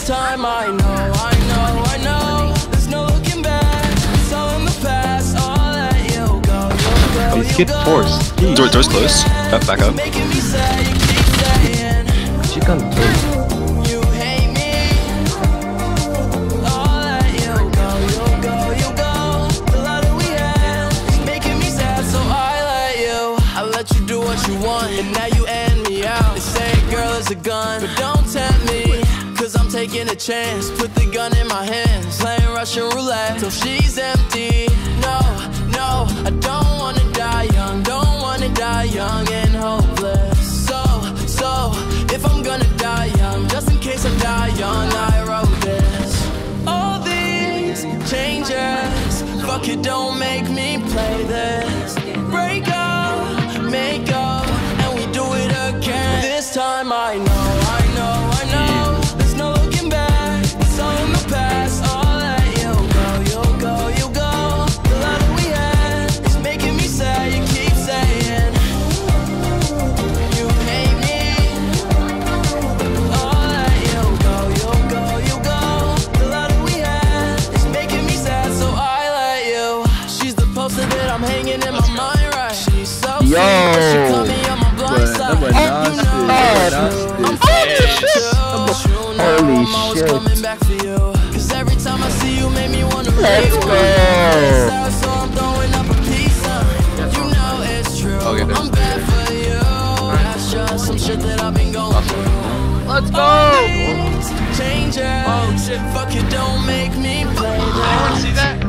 This time I know. There's no looking back. It's all in the past. I'll let you go. He's getting forced. Door's closed. Back up. Making me sad, you keep saying She got the you hate me. I'll let you go. The love that we had is making me sad, so I let you do what you want, and now you end me out. They say girl is a gun, but don't tempt me, cause I'm taking a chance. Put the gun in my hands, playing Russian roulette till she's empty. No, I don't wanna die young. Don't wanna die young and hopeless. So, if I'm gonna die young, just in case I die young, I wrote this. All these changes, fuck it, don't make me play this. Break up, make up, and we do it again. This time I know. There's no looking back, it's all in the past. I'll let you go. The love that we had is making me sad, you keep saying you hate me. I'll let you go. The love that we had is making me sad, so I let you. She's the poster that I'm hanging in my mind, right? She's so sweet, but she caught me on my blind side. Holy shit. Coming back for you, cause every time I see you make me wanna Let's go. So I'm throwing up a peace sign. You know it's true. I'm bad for you. That's just some shit that I've been going through. Let's go. Changes. Oh shit. Fuck it, don't make me play that. See that?